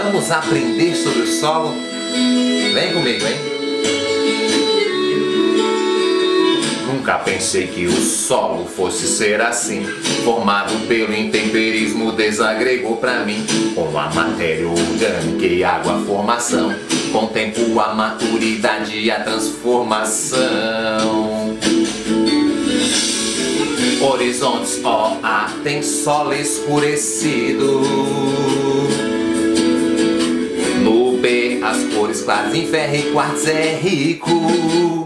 Vamos aprender sobre o solo? Vem comigo, hein? Nunca pensei que o solo fosse ser assim. Formado pelo intemperismo, desagregou pra mim. Com a matéria orgânica e água, a formação. Com o tempo, a maturidade e a transformação. Horizontes, ó, tem solo escurecido. No B, as cores claras em ferro e quartzo é rico.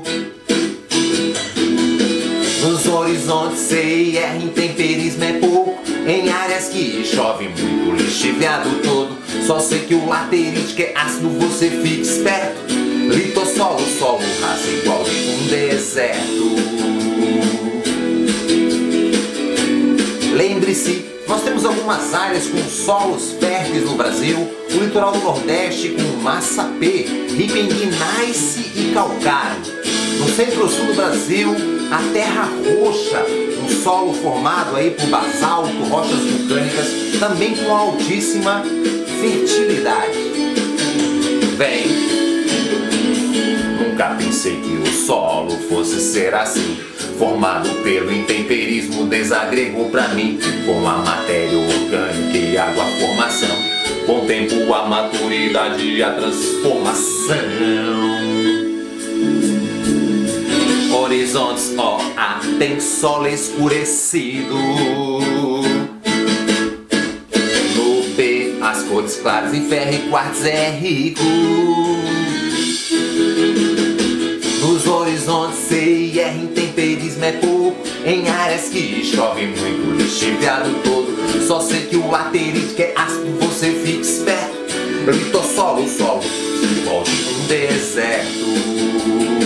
Nos horizontes C e R, intemperismo é pouco. Em áreas que chove muito, lixiviado todo. Só sei que o laterítico é ácido, você fica esperto. Litossolo, solo raso igual de um deserto. Lembre-se, nós temos algumas áreas com solos férteis no Brasil. O litoral do Nordeste com massa P, rico em gneiss e calcário. No centro-sul do Brasil, a terra roxa, um solo formado aí por basalto, rochas vulcânicas, também com altíssima fertilidade. Vem! Nunca pensei que o solo fosse ser assim. Formado pelo intemperismo, desagregou pra mim. Com a matéria orgânica e água, a formação. Com o tempo, a maturidade e a transformação. Horizontes, ó, tem solo escurecido. No B, as cores claras em ferro e quartzo é rico. Nos horizontes C e R, intemperismo é pouco. Em áreas que chove muito, lixiviado todo. Só sei que o laterítico é ácido, você fica esperto. Litossolo, solo igual de um deserto.